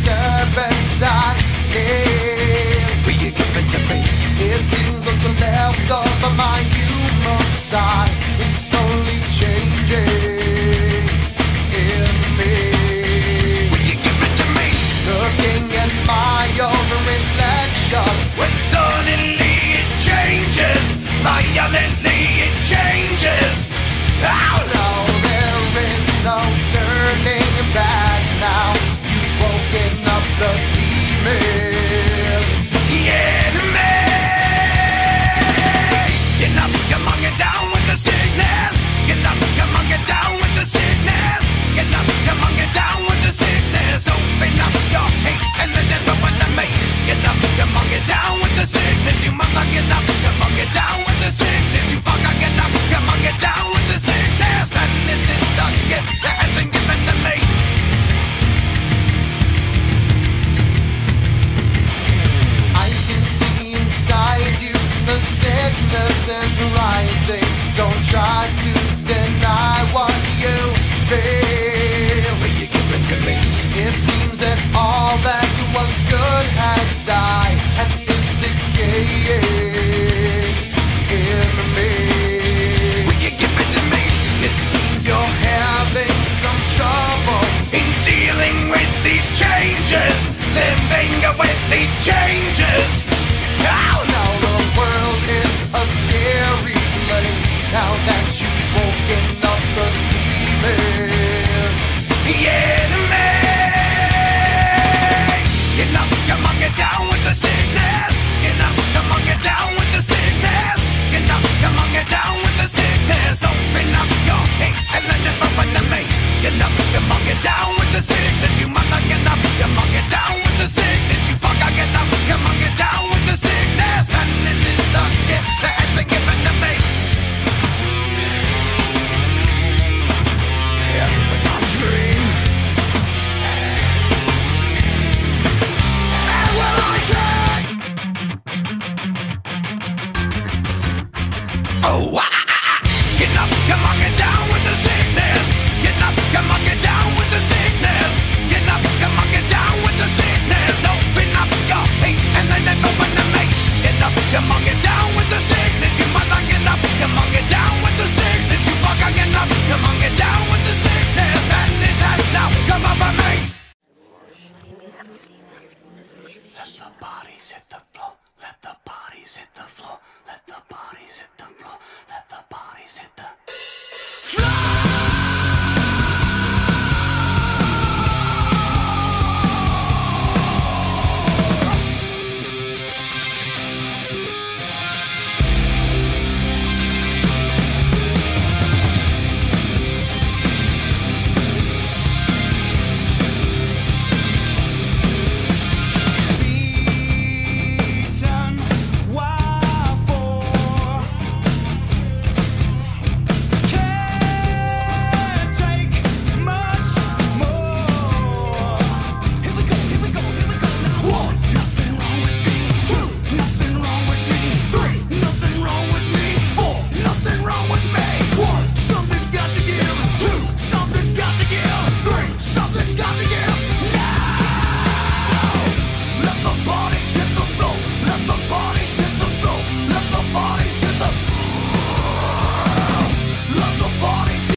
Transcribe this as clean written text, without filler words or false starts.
serpentine. Will you give it to me? It seems what's left of my human side is slowly changing in me. Will you give it to me? Looking at my own reflection, when suddenly it changes, violently it changes. Oh no, there is no turning back now. You've woken up the demon in me. Get up, come on, get down with the sickness. Get up, come on, get down with the sickness. Get up, come on, get down with the sickness. Open up your hate and let everyone to me. Get up, come on, get down with the sickness. You mother, get up, come on, get down with the sickness. You fucker, get up, come on, get down with the sickness. Madness is the gift that has been given to me. I can see inside you, the sickness is rising. Don't try to deny what you feel. Will you give it to me? It seems that all that was good has died and is decaying in me. Will you give it to me? It seems you're having some trouble in dealing with these changes, living with these changes. Oh no, the world is a scary place now that you've woken up the demon.